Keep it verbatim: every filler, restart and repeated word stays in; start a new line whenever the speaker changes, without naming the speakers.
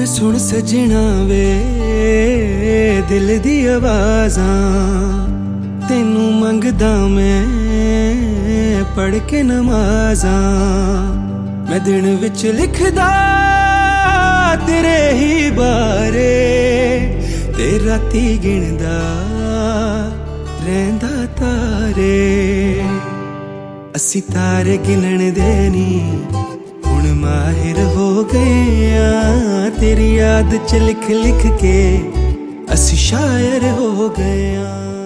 सुन सजना वे दिल दी आवाज़ां तेनू मंगदा मैं पढ़ के नमाज़ां। मैं दिन विच लिखदा तेरे ही बारे ते राती गिनदा रहिंदा तारे। असी तारे गिनण दे नी हुण माहिर हो गए आ, तेरी याद च लिख लिख के असी शायर हो गए आ।